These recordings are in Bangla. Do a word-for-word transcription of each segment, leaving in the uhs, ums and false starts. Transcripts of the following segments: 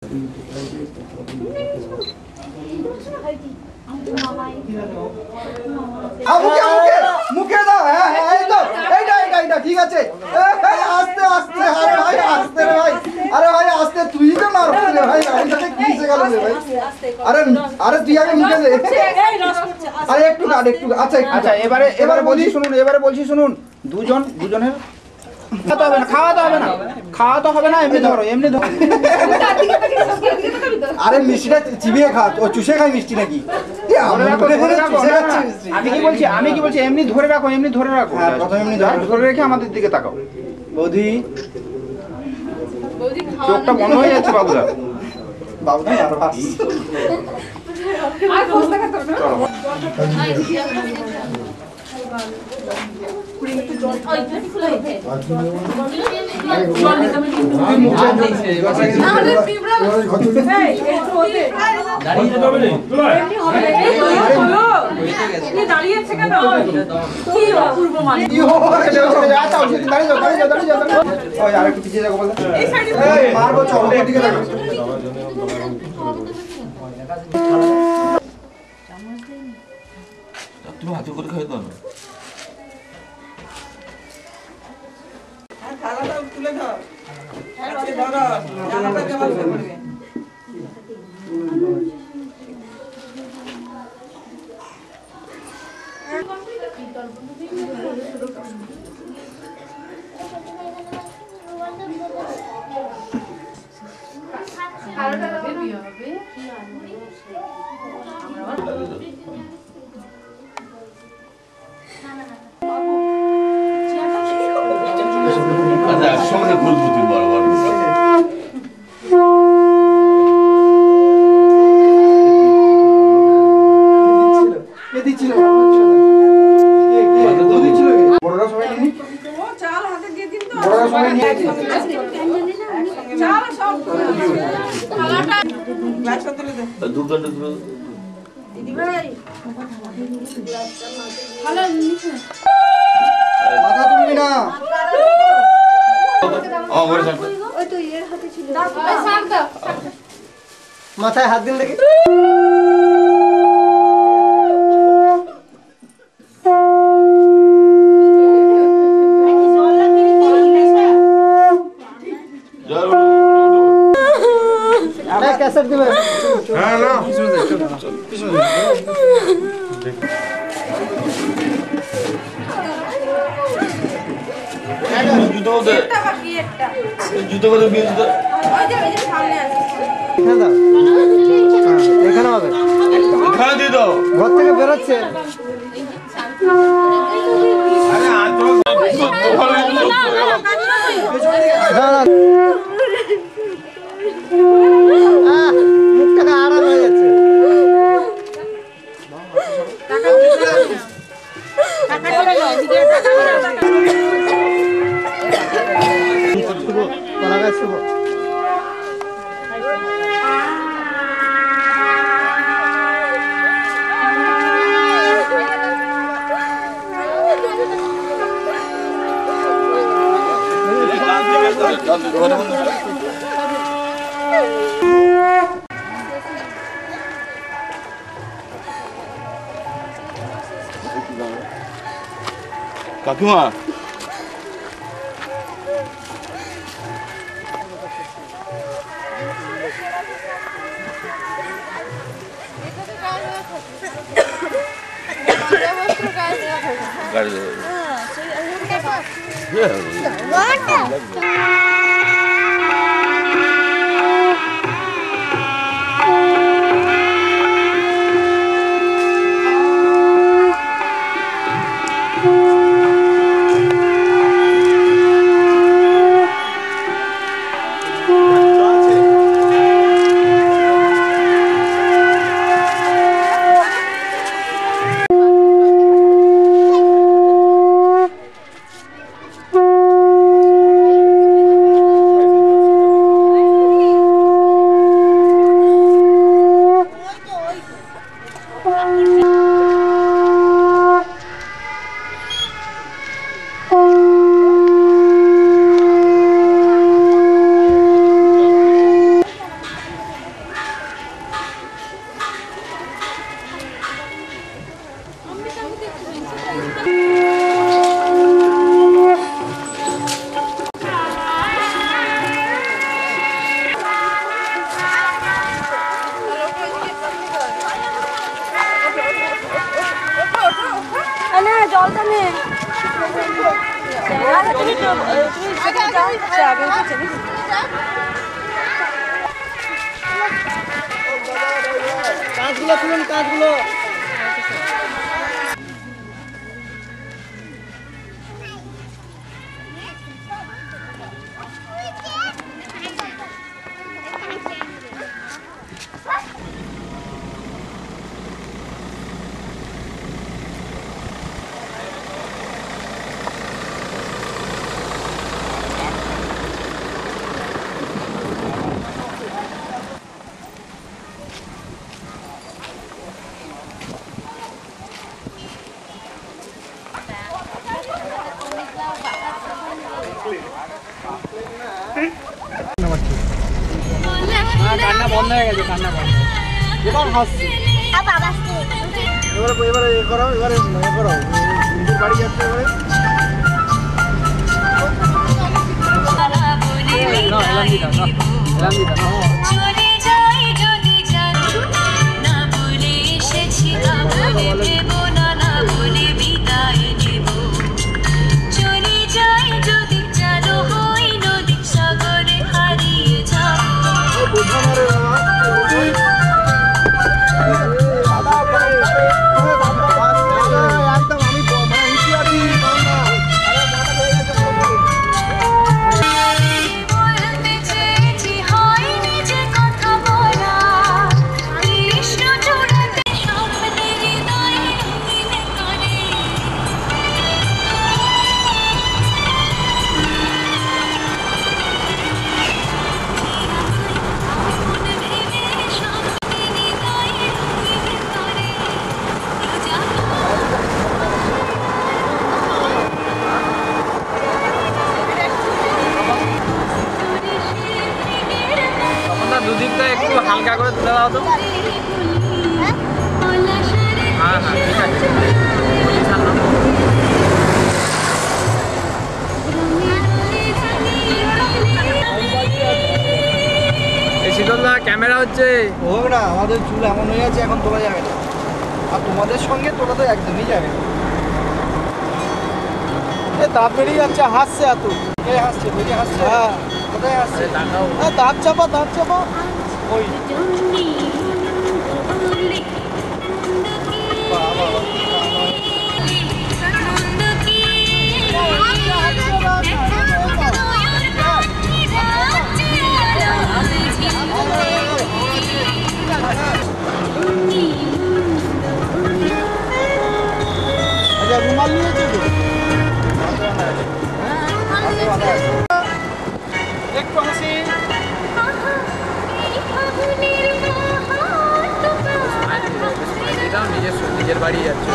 মুখে দাও। হ্যাঁ এই তো এইটা এইটা এইটা ঠিক আছে। আস্তে আস্তে আরে ভাই আস্তে রে ভাই। আরে ভাই আস্তে তুই তো মার রে ভাই। গাড়ির সাথে কি হয়ে গেল রে ভাই? আরে আরে তুই আগে মুখে দে। আরে একটু কাট একটু। আচ্ছা আচ্ছা এবারে এবারে বলছি শুনুন এবারে বলছি শুনুন দুজন দুজনের খাওয়াতে হবে না খাওয়াতে হবে না খাওয়াতে হবে না এমনি ধরো এমনি ধরো। আরে মিষ্টিটা চিবিয়ে খা ও চুষে খায় মিষ্টি নাকি? আমি কি বলছি আমি কি বলছি এমনি ধরে রাখো এমনি ধরে রাখো। হ্যাঁ প্রথমে এমনি ধরে রেখে আমাদের দিকে তাকাও। বৌদি চোখটা বন্ধ হয়ে যাচ্ছে বাবুদা। বাবুদা আর বাস আর বসতে থাকো না। তুমি হাতে করে খাই দাও না। থালাটা তুলে দাও। আচ্ছা দাদা জানাটা কেমন করবে? একসঙ্গে খুলবো তুই বরাবর। দু ঘন্টা দিদি ভাই ভালো মাথা তুলবি না। মাথায় হাত দিন দেখি। ক্যাসেট দিবে। হ্যাঁ না পিছনে দে পিছনে দে। জুতো দে একটা বাকি একটা জুতো করে বিয়ে জুতো ওই যে ওই যে সামনে আছে এখানে দাও। এখানে হবে এখানে দিয়ে দাও। ঘর থেকে বের হচ্ছে। আরে আজ তো ভালো না না আহ মুখটা আড়াল হয়ে যাচ্ছে। টাকা টাকা করে দাও এদিকে টাকা করে দাও। কলা গাছ শুভ কাকিমা তাহলে তুমি তো তুমি আগে আগে উঠেছে কাঁচগুলো তুলুন কাঁচগুলো কান্না বন্ধ হয়ে গেছে কান্না বন্ধ এবার হাসছে এবারে এবারে এ করো এবারে এ করো নিজের বাড়ি যাচ্ছে এবারে না এলাম দিতা না এলাম দিতা না চলে যাই যদি জানো না বলে এসেছি বলে দেব না না বলে বিদায় নেব চলে যাই যদি জানো হয় নদী সাগরে হারিয়ে যাব বুঝানো রে দুদিকটা একটু হালকা করে তুলে দাও তো হ্যাঁ হ্যাঁ ঠিক আছে শীতলদা ক্যামেরা হচ্ছে হোক না আমাদের চুল এমন হয়ে আছে এখন তোলা যাবে না আর তোমাদের সঙ্গে তোলা তো একদমই যাবে না এ দাঁত বেরিয়ে যাচ্ছে হাসছে এত কে হাসছে বেরিয়ে হাসছে হ্যাঁ কোথায় হাসছে দাঁত চাপা দাঁত চাপা ওই আচ্ছা রুমাল নিয়েছে তো একটু হাসি নিজস্ব নিজের বাড়ি যাচ্ছে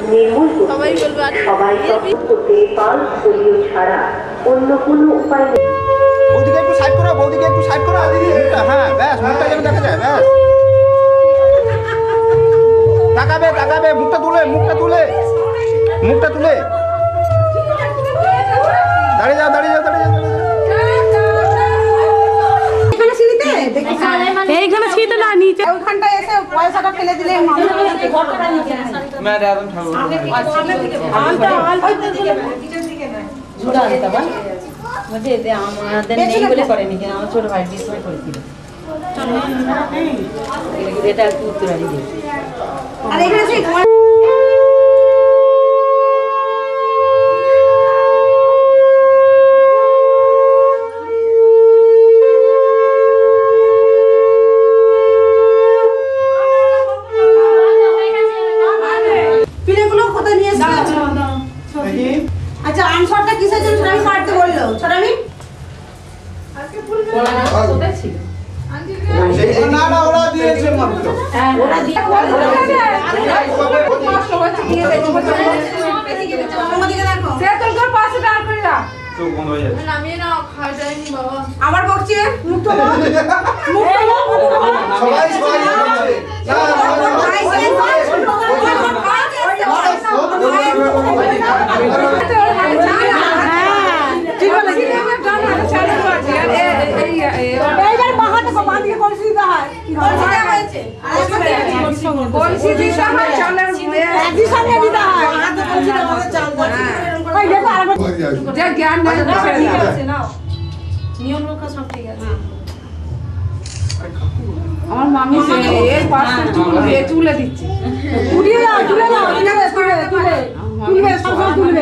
নির্মূল করতে সবাই তখন করতে পালস পোলিও ছাড়া অন্য কোনো উপায় নেই। বৌদিকে একটু সাইড করো, বৌদিকে একটু সাইড করো। মুখটা, হ্যাঁ ব্যাস, মুখটা যেন দেখা যায়, ব্যাস। তাকাবে তাকাবে, মুখটা তুলে, মুখটা তুলে, মুখটা তুলে। দাঁড়িয়ে যাও, দাঁড়িয়ে যাও, দাঁড়িয়ে যাও, দাঁড়িয়ে যাও। এইখানে শীত না, নিচে ওইখানটা এসে পয়সাটা ফেলে দিলে আমাদের নেই বলে করেনি, কিন্তু আমার ছোট ভাই ডিসপ্লে করেছিল। এটা একটু উত্তরালি দিয়েছে। আর এখানে সেই আচ্ছা আনসারটা কিসের জন্য আমি কাটতে বললো ছড়ামি না না, ওরা দিয়েছে মাত্র। ওরা দিয়ে আবার বকছি মুখ তো সবাই সবাই বলছে। নিয়ম রক্ষা সব ঠিক আছে। আমার মামি এর পাশে তুলে দিচ্ছে। তুলে দাও, তুলে দাও, তুলে তুলে তুলে তুলবে, সব তুলবে।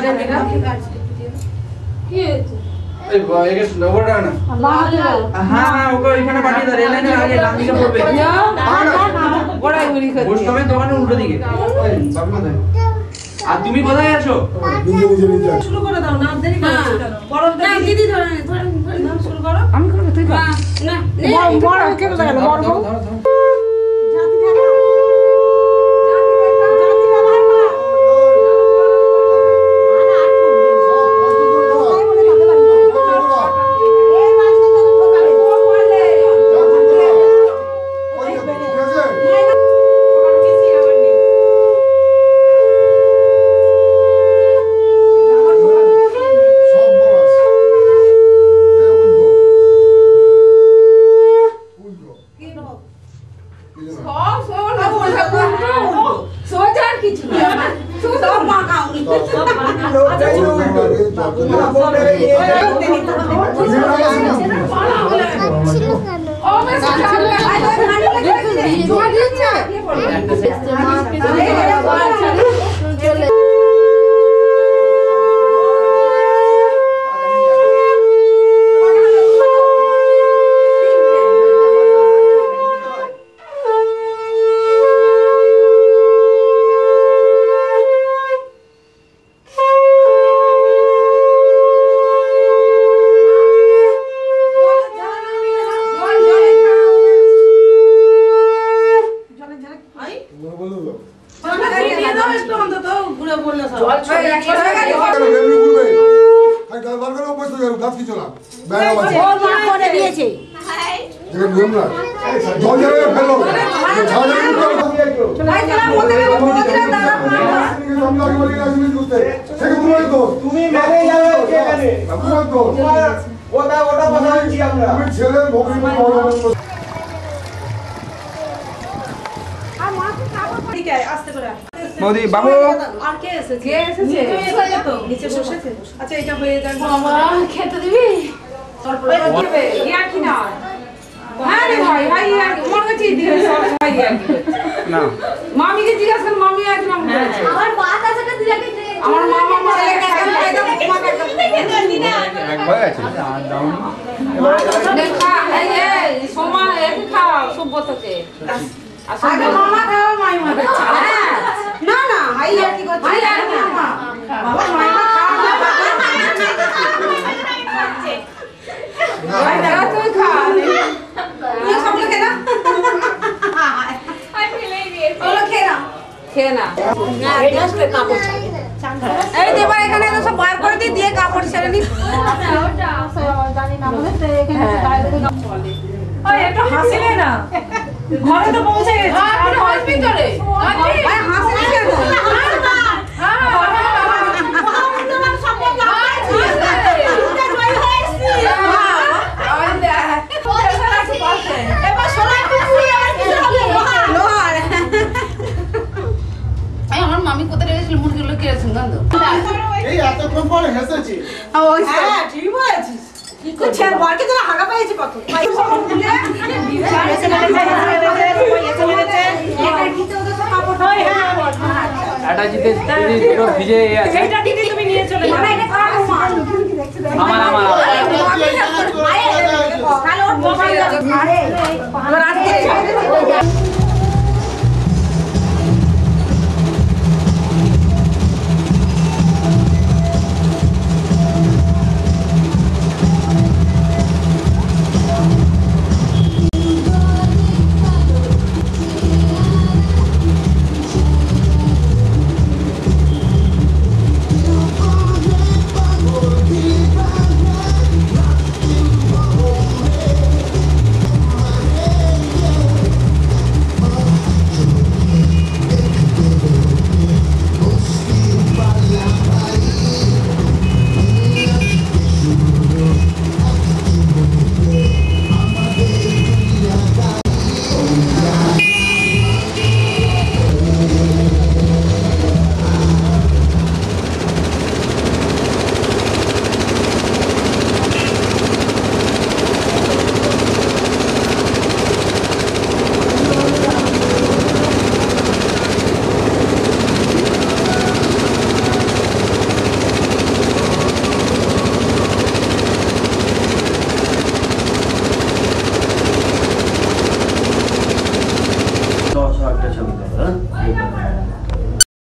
কি হয়েছে? এই বাইরে নবড়া না। হ্যাঁ হ্যাঁ, ওকে ওইখানে পাঠিয়ে দাও, রেল লাইনের আগে ডান দিকে পড়বে। বড়াই বড়ি করে পোস্টমের দোকানের উল্টো দিকে। আর তুমি কোথায় আছো? শুরু করে দাও না, দেরি করছো কেন? বড় না দিদি ধরে ধরে ধরে শুরু করো। আমি করব, তুই কর। না বড় বড় কে গেল বড় বড় জাতি থাকা জাতি ব্যবহার করা। আরে আট ফুট কোথায় বলে তাতে পারি এই বাড়িতে তো ঠকাবে ও বলে ওই বেরে ঠকানো কিছু আমার নেই। তুমি মেরে যাবে এখানে ওটা ওটা কথা বলছি আমরা। তুমি ছেলে ভোগী আর মা কি খাবার পড়ি কে আস্তে করে মোদি বাবু আর কে এসেছে কে এসেছে তো নিচে বসেছে। আচ্ছা এটা হয়ে যাক বাবা খেতে দিবি তারপরে দিবে ইয়া কি না আরে ভাই ভাই ইয়া মন কাছে দিবে সব ভাই ইয়া না মামিকে জিজ্ঞাসা কর মামি এক নাম বলেছে আমার বাত আছে না দিলাকে আমার মামা মরে গেছে একদম তোমাকে এক হয়ে গেছে দেখা এই এই সময় এক খাও সভ্যতাকে আগে মামা খাও মাই মা না না হাই আর কি করছিস হাই আর মামা বাবা মামা খাও ভাই দাও তুই খা তুই সব লোকে না আই ফিল এই দিয়ে ওলো খেরা খেয়ে না এই দেবার এখানে তো সব বার করে দিয়ে দিয়ে কাপড় ছেড়ে নি ওই একটু হাসিলে না ঘরে তো পৌঁছে গেছে আপনি হসপিটালে ভাই হাসিলে কেন আমার মামি কোথায় রেখেছিল মুরগিগুলো কে সুগন্ধ এই এতক্ষণ পরে হেসেছি হ্যাঁ ঠিক বলেছিস ছেড় বলকে তোরা হাগা পাইছি কত এটা জিতে দিদি ভিজে আছে এটা দিদি তুমি নিয়ে চলে যাও আমার আমার